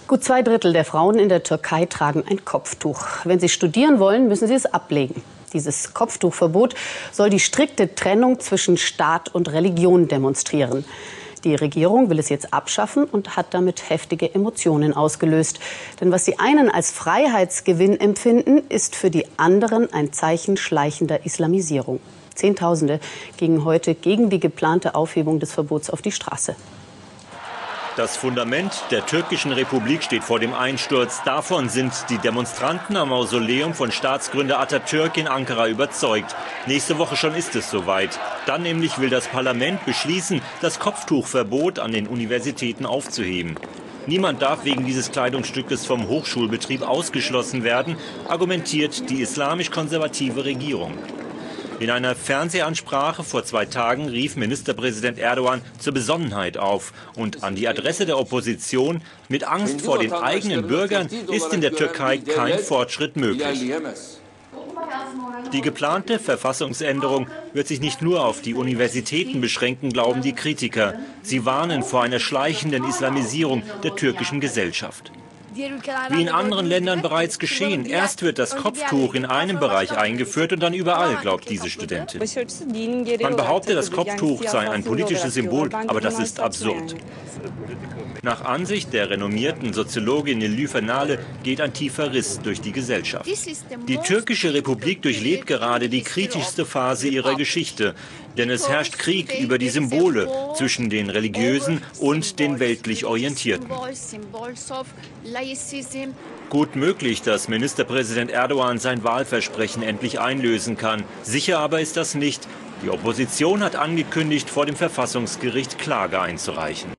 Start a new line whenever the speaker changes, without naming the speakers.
Gut 2/3 der Frauen in der Türkei tragen ein Kopftuch. Wenn sie studieren wollen, müssen sie es ablegen. Dieses Kopftuchverbot soll die strikte Trennung zwischen Staat und Religion demonstrieren. Die Regierung will es jetzt abschaffen und hat damit heftige Emotionen ausgelöst. Denn was die einen als Freiheitsgewinn empfinden, ist für die anderen ein Zeichen schleichender Islamisierung. Zehntausende gingen heute gegen die geplante Aufhebung des Verbots auf die Straße.
Das Fundament der türkischen Republik steht vor dem Einsturz. Davon sind die Demonstranten am Mausoleum von Staatsgründer Atatürk in Ankara überzeugt. Nächste Woche schon ist es soweit. Dann nämlich will das Parlament beschließen, das Kopftuchverbot an den Universitäten aufzuheben. Niemand darf wegen dieses Kleidungsstückes vom Hochschulbetrieb ausgeschlossen werden, argumentiert die islamisch-konservative Regierung. In einer Fernsehansprache vor 2 Tagen rief Ministerpräsident Erdogan zur Besonnenheit auf und an die Adresse der Opposition: Mit Angst vor den eigenen Bürgern ist in der Türkei kein Fortschritt möglich. Die geplante Verfassungsänderung wird sich nicht nur auf die Universitäten beschränken, glauben die Kritiker. Sie warnen vor einer schleichenden Islamisierung der türkischen Gesellschaft. Wie in anderen Ländern bereits geschehen. Erst wird das Kopftuch in einem Bereich eingeführt und dann überall, glaubt diese Studentin. Man behauptet, das Kopftuch sei ein politisches Symbol, aber das ist absurd. Nach Ansicht der renommierten Soziologin Nilüfer Nale geht ein tiefer Riss durch die Gesellschaft. Die türkische Republik durchlebt gerade die kritischste Phase ihrer Geschichte. Denn es herrscht Krieg über die Symbole zwischen den Religiösen und den weltlich Orientierten. Gut möglich, dass Ministerpräsident Erdogan sein Wahlversprechen endlich einlösen kann. Sicher aber ist das nicht. Die Opposition hat angekündigt, vor dem Verfassungsgericht Klage einzureichen.